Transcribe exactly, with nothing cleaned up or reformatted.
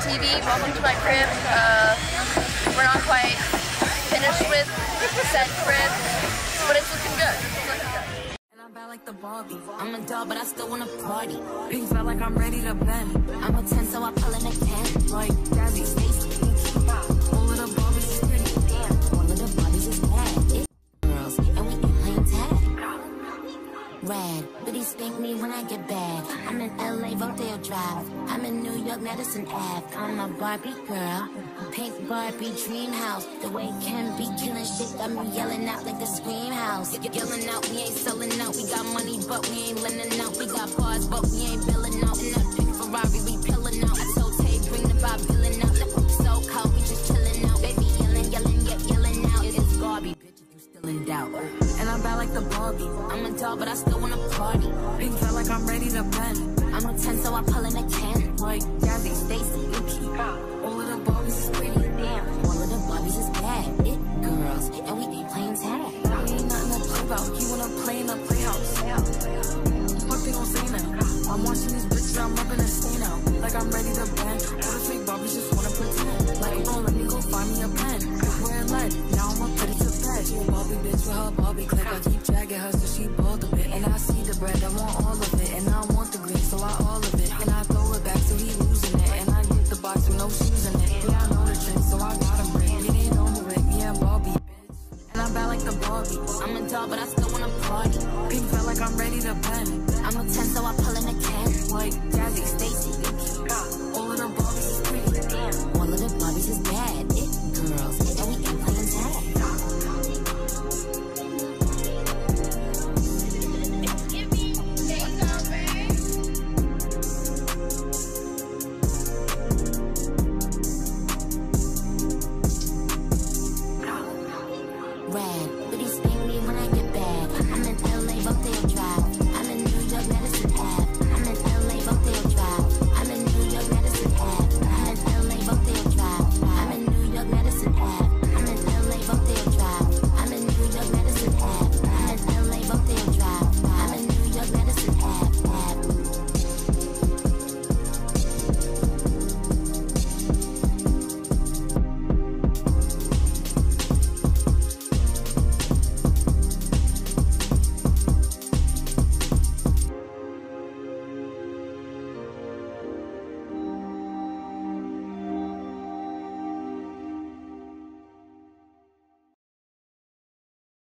T V. Welcome to my crib. Uh, we're not quite finished with said crib, but it's looking good. It's looking good. And I'm bad like the Barbie. I'm a doll, but I still wanna party. Pink felt like I'm ready to bend. I'm a ten, so I pull in a ten. Like Jazzy, Stacy, all of the Barbies is pretty. Damn, all of the Barbies is bad. It's girls, and we ain't playing tag. Rad, but he spank me when I get bad. I'm in L A, Rodeo Drive. I'm in New York, Madison Ave. I'm a Barbie girl, pink Barbie dream house. The way Ken be killing shit got me yelling out like the scream house. Y yelling out, we ain't selling out. We got money, but we ain't lending out. We got bars, but we ain't billing out. In that pink Ferrari, we pillin' out. I told Tay, bring the Bob Dylan out. So cold, we just chillin' out. Baby yelling, yelling, yet yelling out. It's Barbie, bitch, if you still in doubt. And I'm bad like the Barbie. I'm a doll, but I still wanna party. Pink felt like I'm ready to bend. I'm a ten, so I pull in a ten. Like Jazzy, Stacy, Yuki. All of the Barbies is pretty. Damn, all of the Barbies is bad. It girls, and we ain't playing tag. We ain't nothing to play about. You wanna play in the playhouse? What they gon' say now? I'm watching these bitches, I'm up in a stain out. Like I'm ready to bend. All the fake Barbies just wanna pretend. Like, oh, let me go find me a pen. Wearing lead, now I'm a pretty to bed. She a Barbie bitch with her Barbie clip. I keep dragging her so she bald a bit. And I see the bread, I want all of it. And I want the green, so I all of it. And I throw it back so he losing it. And I get the box with no shoes in it. Yeah, I know the trick, so I got him break. It ain't on the rig, yeah, Barbie bitch. And I'm bad like the Barbie. I'm a doll, but I still wanna party. Pink felt like I'm ready to bend. I'm a ten, so I pull in a can. Like Jazzy, stay